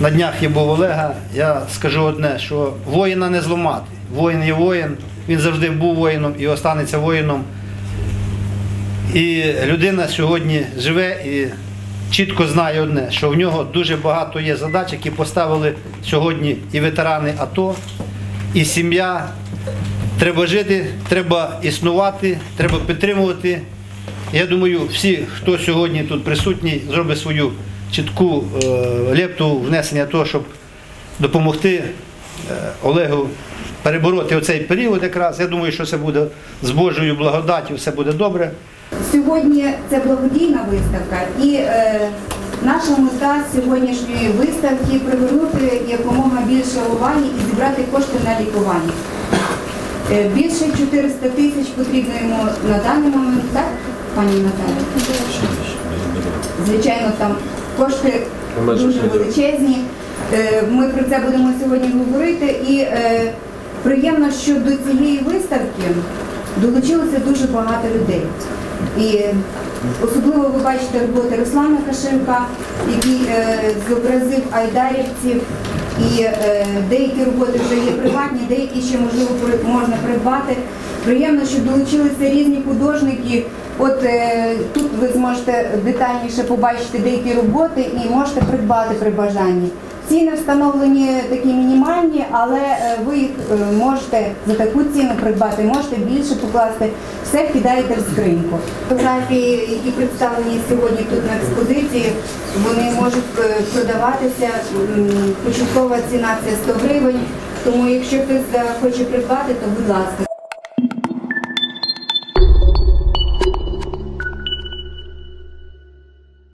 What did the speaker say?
На днях я був у Олега, я скажу одне, що воїна не зламати. Воїн є воїн, він завжди був воїном і останеться воїном. І людина сьогодні живе і чітко знає одне, що в нього дуже багато є задач, які поставили сьогодні і ветерани АТО, і сім'я. Треба жити, треба існувати, треба підтримувати. Я думаю, всі, хто сьогодні тут присутній, зробить свою чітку лепту внесення того, щоб допомогти Олегу перебороти оцей період якраз. Я думаю, що це буде з Божою благодаттю, все буде добре. Сьогодні це благодійна виставка і наша мета сьогоднішньої виставки – привернути якомога більше уваги і зібрати кошти на лікування. Більше 400 тисяч потрібно йому на даний момент, так, пані Наталі? Звичайно, там кошти дуже величезні. Ми про це будемо сьогодні говорити. І приємно, що до цієї виставки долучилося дуже багато людей. І особливо ви бачите роботи Руслана Кашенка, який зобразив айдарівців. І деякі роботи вже є приватні, деякі ще, можливо, можна придбати. Приємно, що долучилися різні художники. От тут ви зможете детальніше побачити деякі роботи і можете придбати при бажанні. Ціни встановлені такі мінімальні, але ви їх можете за таку ціну придбати, можете більше покласти, все кидаєте в скриньку. Фотографії, які представлені сьогодні тут на експозиції, вони можуть продаватися, початкова ціна – це 100 гривень, тому якщо хтось хоче придбати, то будь ласка.